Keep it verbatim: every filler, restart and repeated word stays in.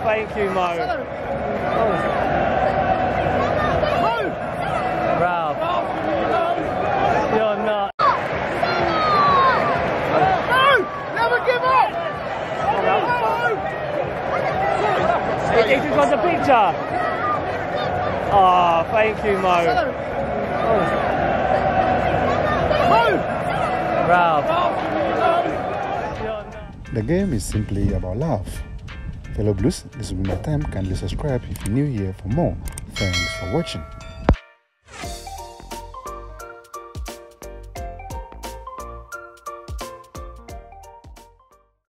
thank you, Mo. Oh. Ralph. You're not. Never give up! He just got the picture. Oh, thank you, Mo. Oh. Ralph. The game is simply about love. Fellow Blues, this will be my time. Kindly subscribe if you're new here for more. Thanks for watching.